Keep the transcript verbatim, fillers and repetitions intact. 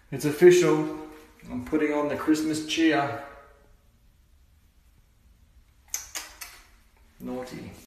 It's official. I'm putting on the Christmas cheer. Naughty.